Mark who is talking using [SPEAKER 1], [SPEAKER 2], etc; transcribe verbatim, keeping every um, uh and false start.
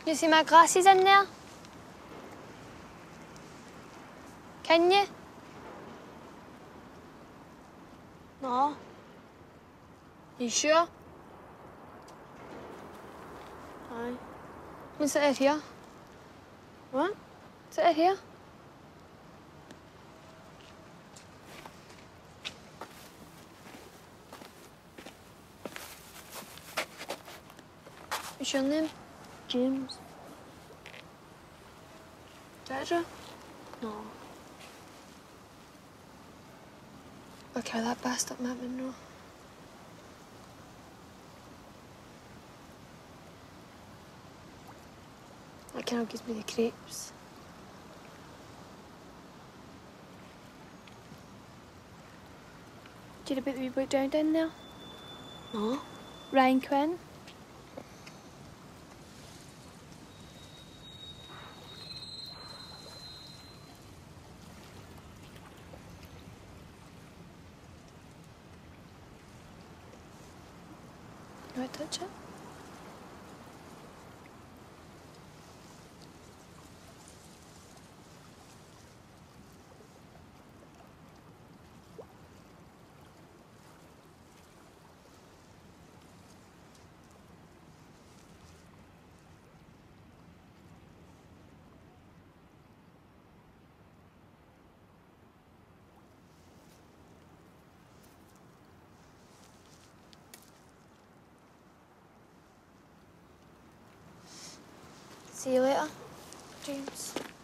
[SPEAKER 1] You see my glasses in there? Can you? No. You sure? Aye. What's it here? What? Is it here? What's your name?
[SPEAKER 2] James.
[SPEAKER 1] Deirdre?
[SPEAKER 2] No.
[SPEAKER 1] Okay, that bastard met me now. That kind of gives me the creeps. Do you know about the wee boy down down there?
[SPEAKER 2] No.
[SPEAKER 1] Ryan Quinn? You want to touch it? See you later, James.